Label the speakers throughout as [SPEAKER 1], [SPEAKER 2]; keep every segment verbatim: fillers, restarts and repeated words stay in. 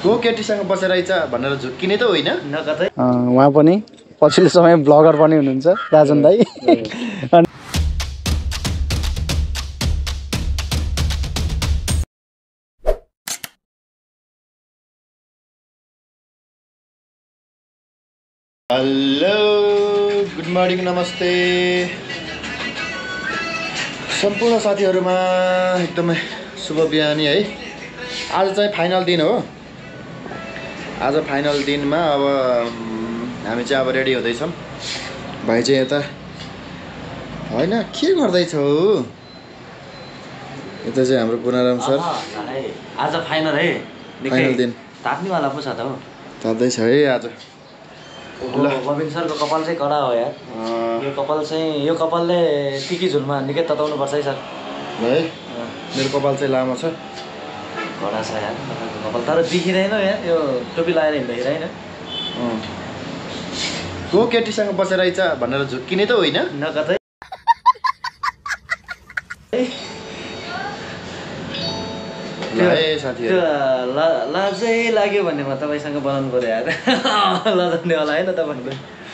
[SPEAKER 1] को केटीसँग बसेर आइछ भनेर झुक्किने त होइन
[SPEAKER 2] नकतै
[SPEAKER 3] उहाँ पनि पछिल्लो समय ब्लगर पनि हुनुहुन्छ राजन दाई।
[SPEAKER 1] हेलो गुड मर्निङ नमस्ते सम्पूर्ण साथीहरुमा एकदमै शुभ बिहानी है। आज चाहिँ फाइनल दिन हो। आज फाइनल दिनमा अब हामी चाहिँ अब रेडी हुँदैछौँ। भाइ चाहिँ यता होइन के गर्दैछौ? यता चाहिँ हाम्रो पुनाराम सर
[SPEAKER 2] आज फाइनल है।
[SPEAKER 1] फाइनल दिन
[SPEAKER 2] ताप्नेवाला पो छ त हो।
[SPEAKER 1] ताप्दैछ है आज।
[SPEAKER 2] गोविन्द सरको कपाल चाहिँ कडा हो यार। यो कपाल चाहिँ यो कपालले टिकी झुलमा निकै तताउनु पर्छ है सर।
[SPEAKER 1] है मेरो कपाल चाहिँ लामो छ,
[SPEAKER 2] कडा छ यार तपाईँको कपाल। तर देखिँदैन यार यो टोपी लगाएर हिँड्दाखेरि होइन।
[SPEAKER 1] को केटीसँग बसेर आइछ भनेर झुक्किने त होइन
[SPEAKER 2] नकतै
[SPEAKER 1] साथीहरु
[SPEAKER 2] लाजै लाग्यो भन्ने म तपाईँसँग बनाउनु पर्यो यार। लजाउने होला है त तपाईँको।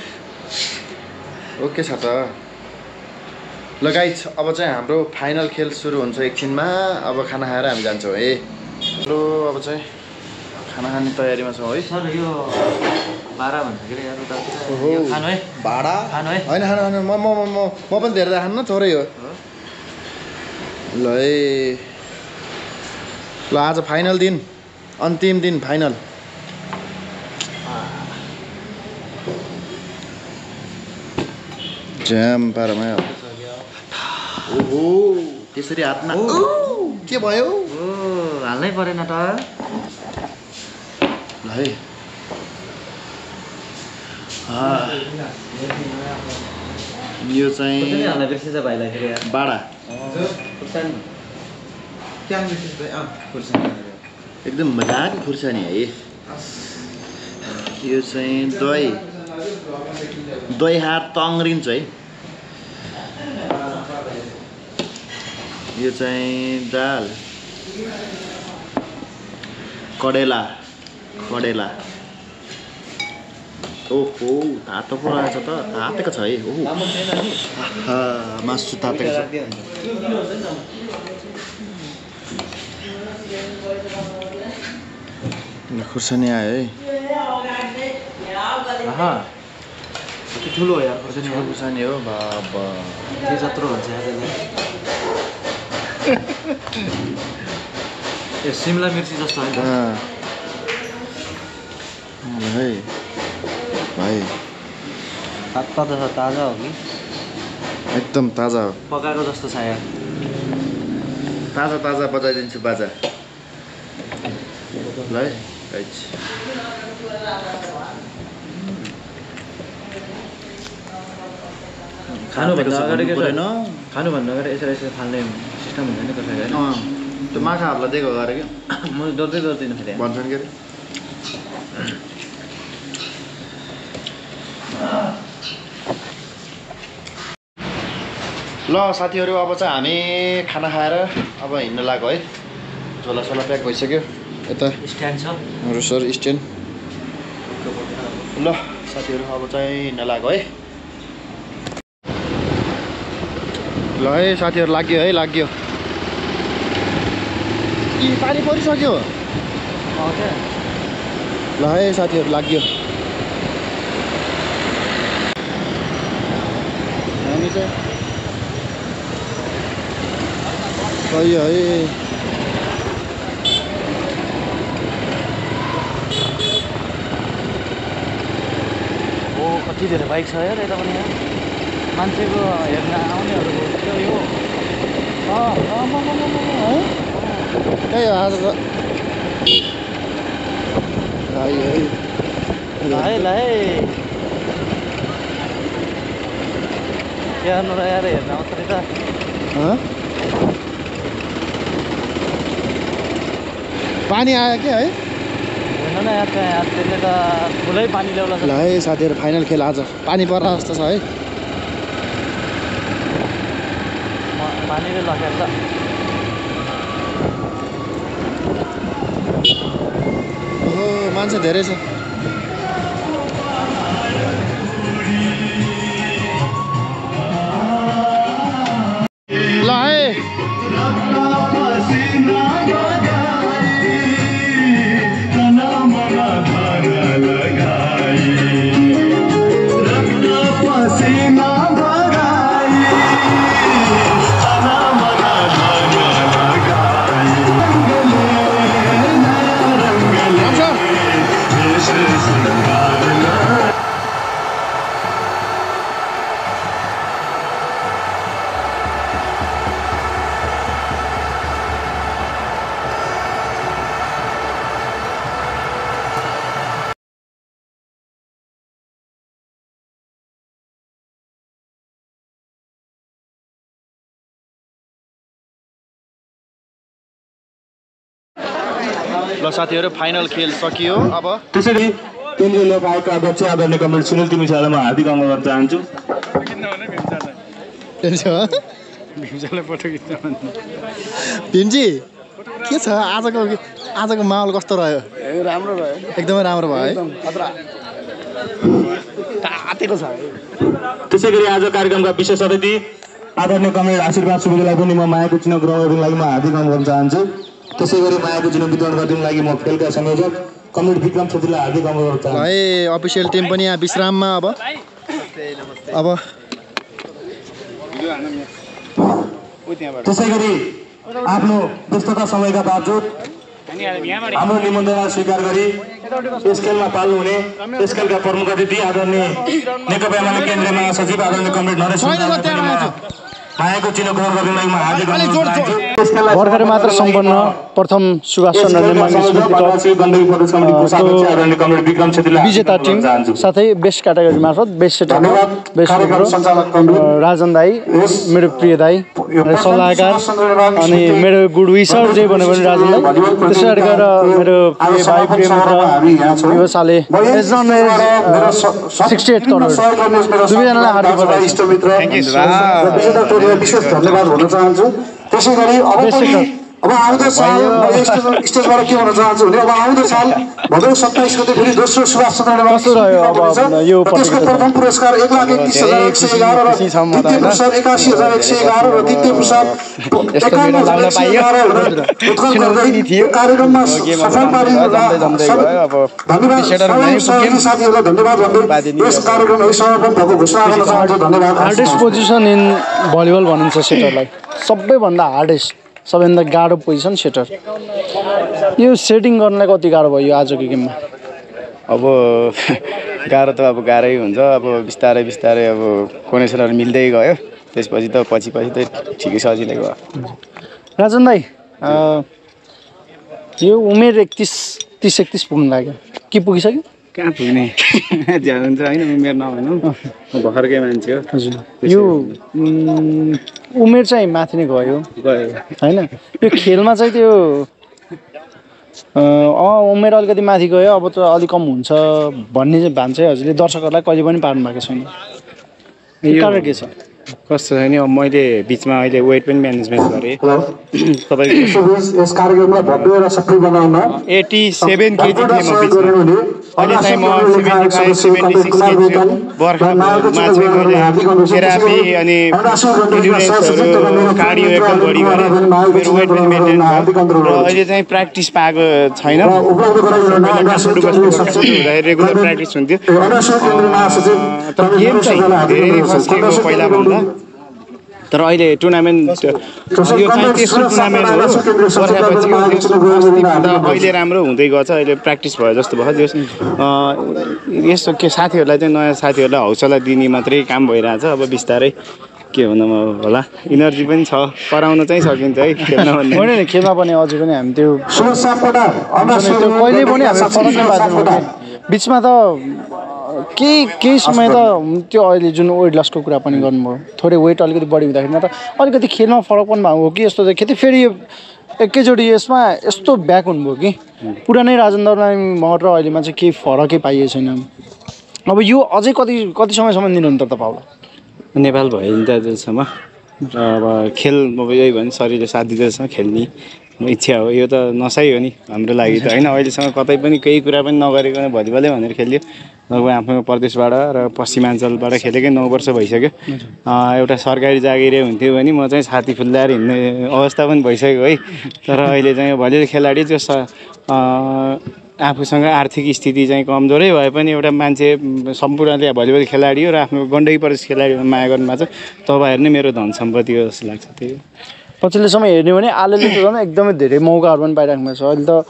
[SPEAKER 1] ओके छ त ल गाइज, अब चाहिँ हाम्रो फाइनल खेल सुरु हुन्छ एकछिनमा। अब खाना खाएर हामी जान्छौँ है। ल अब चाहिँ खाना खाने तयारीमा छौँ है।
[SPEAKER 2] सर यो भाडा भन्दाखेरि यार उता खानु है।
[SPEAKER 1] भाडा
[SPEAKER 2] खानु है।
[SPEAKER 1] होइन खानु खानु म म म म पनि धेरै खानु न, थोरै हो। ल है ल आज फाइनल दिन, अन्तिम दिन फाइनल। ज्याम पारमा ओहो त्यसरी हातमा के भयो?
[SPEAKER 2] ओ हाल्नै परेन त।
[SPEAKER 1] ल है यो चाहिँ
[SPEAKER 2] हाल्न बिर्सेछ भाइलाई फेरि यार।
[SPEAKER 1] बाडा एकदम मजाको खुर्सानी है। यो चाहिँ दही दही हात तङ्ग्रिन्छ है। यो चाहिँ दाल कडेला कडेला ओहो तातो पो रहेछ त। तातेको छ है। ओहो मासु तातेको छ। खुर्सानी आयो है।
[SPEAKER 2] ठुलो हो यार खुर्सानी।
[SPEAKER 1] खुर्सानी हो बाबा
[SPEAKER 2] के जत्रो हुन्छ यार। ए सिमला मिर्ची जस्तो है
[SPEAKER 1] है भाइ।
[SPEAKER 2] ताजा छ, ताजा हो कि
[SPEAKER 1] एकदम ताजा हो।
[SPEAKER 2] पकाएको जस्तो छ यार।
[SPEAKER 1] ताजा ताजा बजाइदिन्छु बाजा। ल है
[SPEAKER 2] खानुभन्दा अगाडि के
[SPEAKER 1] छैन।
[SPEAKER 2] खानुभन्दा अगाडि यसरी यसरी फाल्ने सिस्टम हुन्छ नि कसैको होइन।
[SPEAKER 1] त्यो माछाहरूलाई दिएको गरे क्या
[SPEAKER 2] म डल्दै गर्दिनँ फेरि
[SPEAKER 1] भन्छन् के अरे। ल साथीहरू अब चाहिँ हामी खाना खाएर अब हिँड्न लाग्यो है। झोला सोला प्याक भइसक्यो। यता
[SPEAKER 2] स्ट्यान्ड छ
[SPEAKER 1] हाम्रो सर स्ट्यान्ड। ल साथीहरू अब चाहिँ हिँड्न लाग्यो है। ल है साथीहरू लाग्यो है लाग्यो। यी पानी परिसक्यो। ल है साथीहरू लाग्यो। हामी चाहिँ है
[SPEAKER 2] ओ कति धेरै बाइक छ यार यता पनि यहाँ। मान्छेको हेर्न आउनेहरूको त्यो यो
[SPEAKER 1] त्यही हो आज त
[SPEAKER 2] है ल है यहाँ नआएर हेर्न आउँछ नि त।
[SPEAKER 1] पानी आयो क्या है।
[SPEAKER 2] हेर्न न यार त्यहाँ यार त्यसले त ठुलै पानी ल्याउला।
[SPEAKER 1] ल है साथीहरू फाइनल खेल आज पानी पर्ला जस्तो छ है।
[SPEAKER 2] पानीले लखेर त
[SPEAKER 1] ओहो मान्छे धेरै छ ल है ल साथीहरु फाइनल खेल सकियो अब
[SPEAKER 4] त्यसैले केन्द्रीय लोक आयोगका अध्यक्ष आदरणीय कमरेड सुनिल तिमिसालाई म हार्दिक अनुरोध गर्न चाहन्छु।
[SPEAKER 1] भीमजी के छ आजको आजको माहौल कस्तो रह्यो?
[SPEAKER 3] राम्रो भयो
[SPEAKER 1] एकदमै राम्रो भयो है
[SPEAKER 3] तातेको छ
[SPEAKER 4] त्यसैगरी आज कार्यक्रमका विशेष अतिथि आदरणीय कमरेड आशीर्वाद सुवेदीलाई पनि म मायाको चिन्ह ग्रहण गर्नको लागि म हार्दिक अनुरोध गर्न चाहन्छु। त्यसैगरी मायाको चिन्ह वितरण गर्दिनको लागि म खेलका संयोजक कमरेड विक्रम छेत्रीलाई हार्दिक अनुरोध गर्न चाहन्छु।
[SPEAKER 1] है अफिसियल टिम पनि यहाँ विश्राममा अब अब
[SPEAKER 4] त्यसैगरी आफ्नो व्यस्तता समयका बावजुद हाम्रो निमन्त्रणा स्वीकार गरी यस खेलमा पाल्नु हुने यस खेलका प्रमुख अतिथि आदरणीय नेकपा एमाले केन्द्रीय महासचिव आदरणीय कमरेड नरेश मायाको चिन्ह ग्रहण गर्नको लागि म हार्दिक अनुरोध गर्न चाहन्छु।
[SPEAKER 3] भर्खरै मात्र सम्पन्न प्रथम सुभाष चन्द्र निर्माण विजेता टिम साथै बेस्ट क्याटेगोरी मार्फत बेस्ट सेटर बेस्ट राजन दाई मेरो प्रिय दाई सल्लाहकार अनि मेरो गुड विसर जे भन्यो भने राजन दाई त्यसै गरेर मेरो प्रिय भाइ प्रिय मित्र यो साले सिक्सटी एट करोड दुवैजनालाई हार्दिक बधाई।
[SPEAKER 4] विशेष धन्यवाद भन्न चाहन्छु। त्यसै गरी अब पनि अब आउँदो साल स्टेजबाट के भन्न चाहन्छु भने अब आउँदो साल भदौ सत्ताइस गते फेरि दोस्रो सुभाष चन्द्र त्यसको प्रथम पुरस्कार एक लाख एकतिस हजार एक सय एघार र द्वितीय पुरस्कार एकासी हजार एक सय एघार र तृतीय पुरस्कार एकाउन्न हजार एक सय एघार उत्कल गर्दै कार्यक्रममा सफल पारिदिनु धन्यवाद साथीहरूलाई धन्यवाद भन्दै यस कार्यक्रम समापन भएको घोषणा गर्न चाहन्छु। धन्यवाद।
[SPEAKER 3] हार्डेस्ट पोजिसन इन भलिबल भनिन्छ सेटरलाई सबैभन्दा हार्डेस्ट सबैभन्दा गाह्रो पोजिसन सेटर। यो सेटिङ गर्नलाई कति गाह्रो भयो यो आजको गेममा?
[SPEAKER 5] अब गाह्रो त अब गाह्रै हुन्छ अब बिस्तारै बिस्तारै अब कोनेसनहरू मिल्दै गयो त्यसपछि त पछि पछि त ठिकै सजिलै गयो।
[SPEAKER 3] राजन दाई यो उमेर एकतिस तिस एकतिस पुग्नु लाग्यो के पुगिसक्यो?
[SPEAKER 5] कहाँ पुग्ने ध्यान हुन्छ होइन उमेर नभनौँ भर्खरकै मान्छे हो।
[SPEAKER 3] हजुर यो उमेर चाहिँ माथि नै गयो
[SPEAKER 5] गयो
[SPEAKER 3] होइन यो खेलमा चाहिँ त्यो अँ उमेर अलिकति माथि गयो अब त अलिक कम हुन्छ भन्ने चाहिँ भान चाहिँ हजुरले दर्शकहरूलाई कहिले पनि पार्नु भएको छैन। यो कारण के छ?
[SPEAKER 5] कस्तो छ नि अब मैले बिचमा अहिले वेट पनि म्यानेजमेन्ट गरेँ तपाईँको
[SPEAKER 4] यस कार्यक्रमलाई भव्य र सफल बनाउन
[SPEAKER 5] एटी सेभेन केजी थिएँ म बिचमा अहिले चाहिँ म seventy five seventy six KG छु। बर्खामा चाहिँ मैले थेरापी अनि इन्ड्युरेन्सहरू कार्डियो एकदम बढी गरेँ मेरो वेट पनि मेन्टेन भयो र अहिले चाहिँ प्र्याक्टिस पाएको छैन। हुँदाखेरि रेगुलर प्र्याक्टिस हुन्थ्यो तर गेम चाहिँ धेरै नै फस्किएको पहिलाभन्दा तर अहिले टुर्नामेन्ट यो चाहिँ तेस्रो टुर्नामेन्ट हो बर्खापछि अहिले राम्रो हुँदै गछ अहिले प्र्याक्टिस भयो जस्तो भयो त्यो यस्तो के साथीहरूलाई चाहिँ नयाँ साथीहरूलाई हौसला दिने मात्रै काम भइरहेछ अब बिस्तारै के भन्नु होला इनर्जी पनि छ कराउन चाहिँ सकिन्छ है खेल्न भन्ने
[SPEAKER 3] होइन नि खेलमा पनि अझै पनि हामी त्यो त्यो कहिले पनि हामी फरक नै पार्दैनौँ बिचमा त केही केही समय त त्यो अहिले जुन वेट लसको कुरा पनि गर्नुभयो थोरै वेट अलिकति बढी हुँदाखेरि त अलिकति खेलमा फरक पनि भएको हो कि यस्तो देखेँ फेरि एकैचोटि यसमा यस्तो ब्याक हुनुभयो कि पुरानै राजेन्द्र महर र अहिलेमा चाहिँ केही फरकै पाइएको छैन। अब यो अझै कति कति समयसम्म निरन्तरता पाउला?
[SPEAKER 5] नेपाल भयो नि त जेलसम्म अब खेल अब यही भयो भने शरीरले साथ दिँदैछ खेल्ने इच्छा हो यो त नसाइ हो नि हाम्रो लागि त होइन अहिलेसम्म कतै पनि केही कुरा पनि नगरेको भलिबलै भनेर खेल्यो लगभग आफ्नो प्रदेशबाट र पश्चिमाञ्चलबाट खेलेकै नौ वर्ष भइसक्यो एउटा सरकारी जागिरै हुन्थ्यो भने म चाहिँ छाती फुल्लाएर हिँड्ने अवस्था पनि भइसक्यो है तर अहिले चाहिँ भलिबल खेलाडी जो आफूसँग आर्थिक स्थिति चाहिँ कमजोरै भए पनि एउटा मान्छे सम्पूर्णले भलिबल खेलाडी हो र आफ्नो गण्डकी प्रदेश खेलाडीमा माया गर्नुभएको छ तपाईँहरू नै मेरो धन सम्पत्ति हो जस्तो लाग्छ त्यही
[SPEAKER 3] पछिल्लो समय हेर्ने भने आलेले त झन् एकदमै धेरै मौकाहरू पनि पाइराख्नु भएको छ अहिले त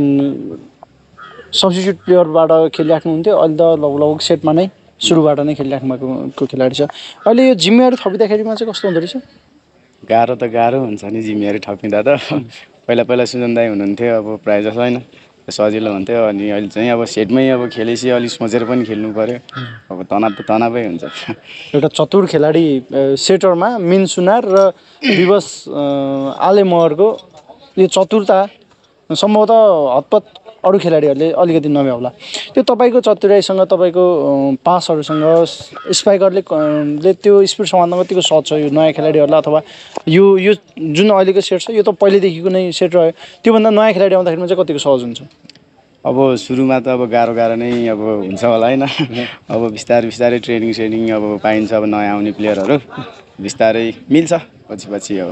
[SPEAKER 3] सब्स्टिट्युट प्लेयरबाट खेलिराख्नु हुन्थ्यो अहिले त लगभग लगभग सेटमा नै सुरुबाट नै खेलिराख्नु भएको खेलाडी छ अहिले यो जिम्मेवारी थपिँदाखेरिमा चाहिँ कस्तो हुँदो रहेछ
[SPEAKER 5] गाह्रो त गाह्रो हुन्छ नि जिम्मेवारी थपिँदा त पहिला पहिला सुजन दाई हुनुहुन्थ्यो अब प्रायः जस्तो होइन सजिलो हुन्थ्यो अनि अहिले चाहिँ अब सेटमै अब खेलेपछि अलिक सोचेर पनि खेल्नु पऱ्यो अब तनाव त तनावै हुन्छ
[SPEAKER 3] एउटा चतुर खेलाडी सेटरमा मिन सुनार र विवश आले महरको यो चतुरता सम्भवतः हतपत अरू खेलाडीहरूले अलिकति नभ्याउला त्यो तपाईँको चतुराइसँग तपाईँको पासहरूसँग स्पाइकरले ले त्यो स्पिड समात्न कतिको सहज छ यो नयाँ खेलाडीहरूलाई अथवा यो यो जुन अहिलेको सेट छ यो त पहिलेदेखिको नै सेट रह्यो त्योभन्दा नयाँ खेलाडी आउँदाखेरिमा चाहिँ कतिको सहज हुन्छ
[SPEAKER 5] अब सुरुमा त अब गाह्रो गाह्रो नै अब हुन्छ होला होइन अब बिस्तारै बिस्तारै ट्रेनिङ ट्रेनिङ अब पाइन्छ अब नयाँ आउने प्लेयरहरू बिस्तारै मिल्छ पछि पछि अब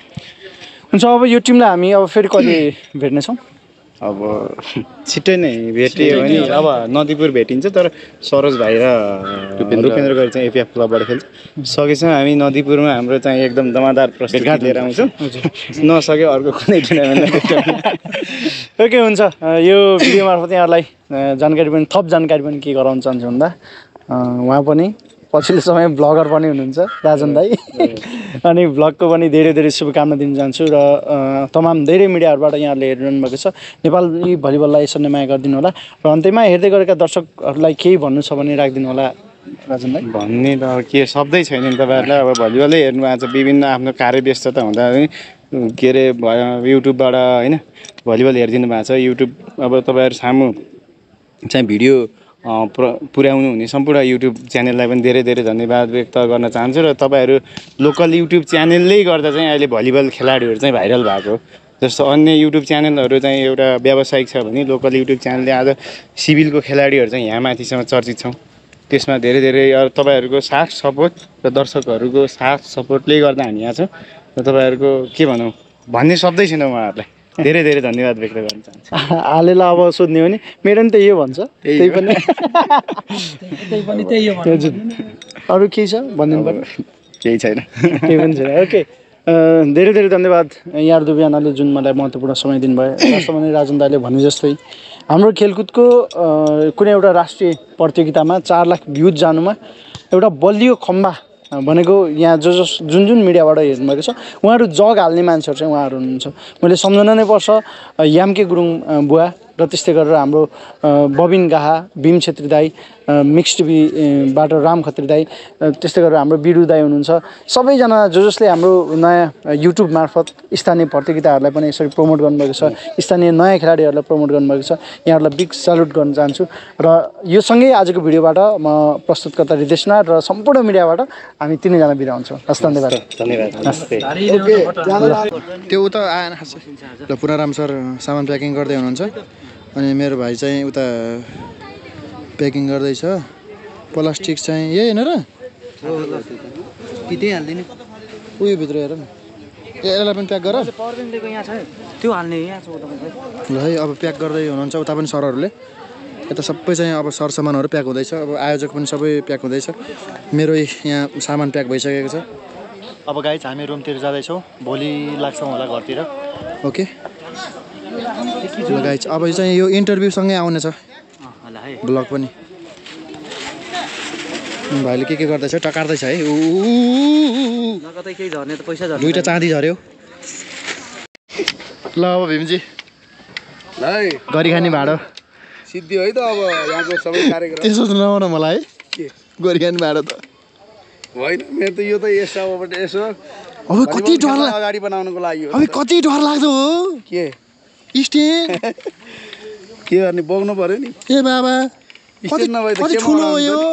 [SPEAKER 3] हुन्छ अब यो टिमलाई हामी अब फेरि कहिले भेट्नेछौँ
[SPEAKER 5] अब छिट्टै नै भेटियो भने अब नदीपुर भेटिन्छ तर सरोज भाइ र रुपेन्द्र गरी चाहिँ एपिएफ क्लबबाट खेल्छ सकेसम्म हामी नदीपुरमा हाम्रो चाहिँ एकदम दमादार प्रस्तुति लिएर आउँछौँ नसक्यो अर्को कुनै टुर्नामेन्टमा
[SPEAKER 3] ओके हुन्छ यो भिडियो मार्फत यहाँहरूलाई जानकारी पनि थप जानकारी पनि के गराउन चाहन्छु भन्दा उहाँ पनि पछिल्लो समय ब्लगर पनि हुनुहुन्छ राजन दाई अनि ब्लगको पनि धेरै धेरै शुभकामना दिन चाहन्छु र तमाम धेरै मिडियाहरूबाट यहाँहरूले हेरिरहनु भएको छ नेपाली भलिबललाई यसरी नै माया गरिदिनु होला र अन्त्यमा हेर्दै गरेका दर्शकहरूलाई केही भन्नु छ भने राखिदिनु होला राजन दाई
[SPEAKER 5] भन्ने त अब के शब्दै छैन नि तपाईँहरूलाई अब भलिबलै हेर्नु भएको छ विभिन्न आफ्नो कार्य व्यस्तता हुँदा के अरे युट्युबबाट होइन भलिबल हेरिदिनु भएको छ युट्युब अब तपाईँहरू सामु चाहिँ भिडियो पुरा पुर्याउनु हुने सम्पूर्ण युट्युब च्यानललाई पनि धेरै धेरै धन्यवाद व्यक्त गर्न चाहन्छु र तपाईँहरू लोकल युट्युब च्यानलले गर्दा चाहिँ अहिले भलिबल खेलाडीहरू चाहिँ भाइरल भएको जस्तो अन्य युट्युब च्यानलहरू चाहिँ एउटा व्यावसायिक छ भने लोकल युट्युब च्यानलले आज सिभिलको खेलाडीहरू चाहिँ यहाँ माथिसम्म चर्चित छौँ त्यसमा धेरै धेरै तपाईँहरूको साथ सपोर्ट र दर्शकहरूको साथ सपोर्टले गर्दा हामी यहाँ छौँ र तपाईँहरूको के भनौँ भन्ने शब्दै छैन उहाँहरूलाई धेरै धेरै धन्यवाद व्यक्त गर्न चाहन्छु
[SPEAKER 3] हालेला अब सोध्ने हो नि मेरो नि त्यही हो भन्छ त्यही पनि त्यही पनि त्यही हो अरू केही छ भनिदिनु पर्यो
[SPEAKER 5] केही छैन
[SPEAKER 3] केही पनि छैन ओके धेरै धेरै धन्यवाद यहाँहरू दुवैजनाले जुन मलाई महत्त्वपूर्ण समय दिनुभयो वास्तवमा नै राजन दाइले भने जस्तै हाम्रो खेलकुदको कुनै एउटा राष्ट्रिय प्रतियोगितामा चार लाख भ्युज जानुमा एउटा बलियो खम्बा भनेको यहाँ जो जस जुन जुन मिडियाबाट हेर्नुभएको छ उहाँहरू जग हाल्ने मान्छेहरू चाहिँ उहाँहरू हुनुहुन्छ मैले सम्झन नै पर्छ यामके गुरुङ बुवा र त्यस्तै गरेर हाम्रो बबिन गाहा भीम छेत्री दाई मिक्स टिभीबाट राम खत्री दाई त्यस्तै गरेर हाम्रो बिरु दाई हुनुहुन्छ सबैजना जो जसले हाम्रो नयाँ युट्युब मार्फत स्थानीय प्रतियोगिताहरूलाई पनि यसरी प्रमोट गर्नुभएको छ स्थानीय नयाँ खेलाडीहरूलाई प्रमोट गर्नुभएको छ यहाँहरूलाई बिग स्यालुट गर्न चाहन्छु र यो सँगै आजको भिडियोबाट म प्रस्तुतकर्ता रितेशना र सम्पूर्ण मिडियाबाट हामी तिनैजना बिदा हुन्छौँ हस् धन्यवाद
[SPEAKER 5] धन्यवाद नमस्ते
[SPEAKER 1] त्यो उता आएन खासै ल पुराराम सर सामान प्याकिङ गर्दै हुनुहुन्छ अनि मेरो भाइ चाहिँ उता प्याकिङ गर्दैछ प्लास्टिक चाहिँ यही होइन र
[SPEAKER 2] कि त्यही हाल्दिने
[SPEAKER 1] उयो भित्र हेर न यसलाई पनि प्याक गर
[SPEAKER 2] त्यो हाल्ने यहाँ छ
[SPEAKER 1] ल है अब प्याक गर्दै हुनुहुन्छ उता पनि सरहरूले यता सबै चाहिँ अब सरसामानहरू प्याक हुँदैछ अब आयोजक पनि सबै प्याक हुँदैछ मेरो यहाँ सामान प्याक भइसकेको छ अब गाइज हामी रुमतिर जाँदैछौँ भोलि लाग्छौँ होला घरतिर ओके ल गाइज अब चाहिँ यो इन्टरभ्यूसँगै आउनेछ ब्लग पनि भाइले के के गर्दैछ टकार्दैछ है दुईवटा चाँदी झऱ्यो ल अब भीमजी ल गरी खाने भाँडो
[SPEAKER 6] सिद्धि है त अब यहाँको सबै कार्यक्रम
[SPEAKER 1] त्यसो नआउन मलाई है गरी खाने भाँडो त
[SPEAKER 6] होइन मेरो त यो त यसोबाट यसो
[SPEAKER 1] अब कति डर लाग्छ
[SPEAKER 6] अगाडि बनाउनुको लागि
[SPEAKER 1] अब कति डर लाग्दो हो
[SPEAKER 6] के
[SPEAKER 1] स्टेन
[SPEAKER 6] के गर्ने बोक्नु पर्यो नि
[SPEAKER 1] ए बाबा
[SPEAKER 6] स्टेन नभए त
[SPEAKER 1] कति ठुलो हो यो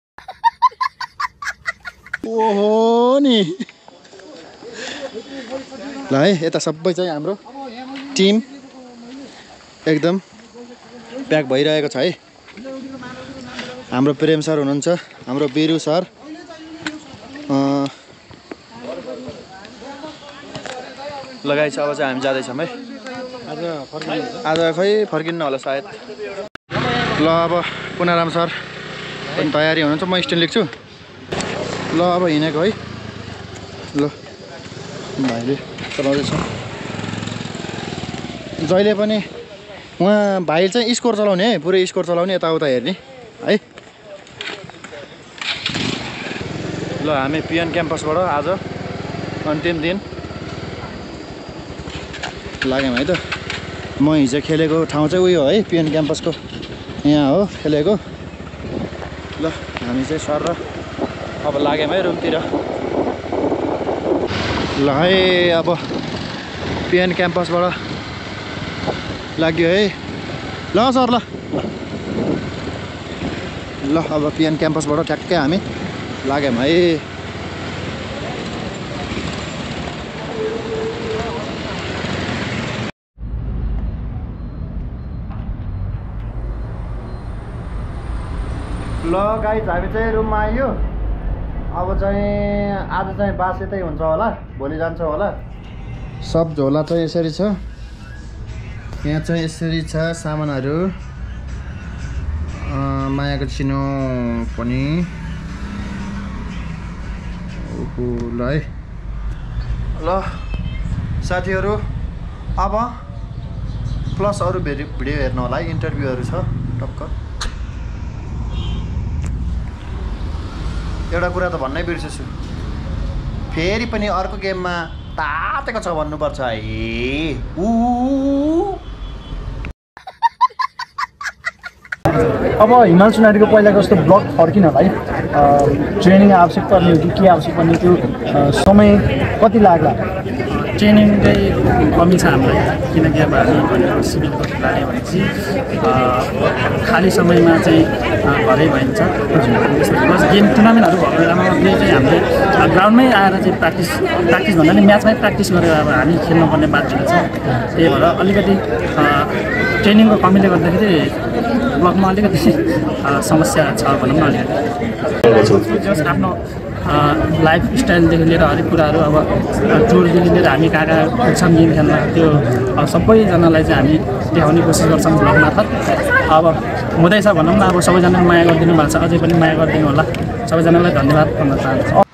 [SPEAKER 1] ओहो नि ल है यता सबै चाहिँ हाम्रो टिम एकदम प्याक भइरहेको छ है। हाम्रो प्रेम सर हुनुहुन्छ, हाम्रो बिरु सर, लगाइ छ। अब चाहिँ हामी जाँदैछौँ है। आज खै फर्किन्न होला सायद। ल अब पुनाराम सर पनि तयारी हुनुहुन्छ, म स्ट्यान्ड लेख्छु। ल अब हिँडेको है। ल भाइले चलाउँदैछ जहिले पनि। उहाँ भाइ चाहिँ स्कोर चलाउने है, पुरै स्कोर चलाउने, यताउता हेर्ने है। ल हामी पिएन क्याम्पसबाट आज अन्तिम दिन लाग्यौँ है त। म हिजो खेलेको ठाउँ चाहिँ उयो है, पिएन क्याम्पसको यहाँ हो खेलेको। ल हामी चाहिँ सर र अब लाग्यौँ है रुमतिर। ल है अब पिएन क्याम्पसबाट लाग्यो है। ल सर ल ल अब पिएन क्याम्पसबाट ठ्याक्कै हामी लाग्यौँ है। ल गाइज हामी चाहिँ रुममा आइयो। अब चाहिँ आज चाहिँ बास यतै हुन्छ होला, भोलि जान्छ होला। सब झोला चाहिँ यसरी छ, यहाँ चाहिँ यसरी छ सामानहरू। मायाको चिनो पनि ल है। ल साथीहरू अब प्लस अरू भिडियो भिडियो हेर्नु होला है, इन्टरभ्यूहरू छ टक्क। एउटा कुरा त भन्नै बिर्सेछु, फेरि पनि अर्को गेममा तातेको छ भन्नुपर्छ है। ऊ
[SPEAKER 3] अब हिमाल सुनारीको पहिलाको जस्तो ब्लक फर्किनलाई ट्रेनिङ आवश्यक पर्ने हो कि के आवश्यक पर्ने, त्यो समय कति लाग्ला?
[SPEAKER 7] ट्रेनिङ चाहिँ कमी छ हामीलाई, किनकि अब हामी सिभिलको खेलाडी भनेपछि खाली समयमा चाहिँ घरै भइन्छ। प्लस गेम टुर्नामेन्टहरू भएको बेलामा चाहिँ हामीले ग्राउन्डमै आएर चाहिँ प्र्याक्टिस प्र्याक्टिस भन्दा पनि म्याचमै प्र्याक्टिस गरेर अब हामी खेल्नुपर्ने बाध्य छ। त्यही भएर अलिकति ट्रेनिङको कमीले गर्दाखेरि ब्लकमा अलिकति समस्या छ भनौँ न। अलिकति आफ्नो लाइफ स्टाइलदेखि लिएर हरेक कुराहरू अब टुरदेखि लिएर हामी कहाँ कहाँ पुग्छौँ गेम खेल्न, त्यो सबैजनालाई चाहिँ हामी देखाउने कोसिस गर्छौँ ब्लग मार्फत। अब हुँदैछ भनौँ न, अब सबैजनाले माया गरिदिनु भएको छ, अझै पनि माया गरिदिनु होला। सबैजनालाई धन्यवाद भन्न चाहन्छु।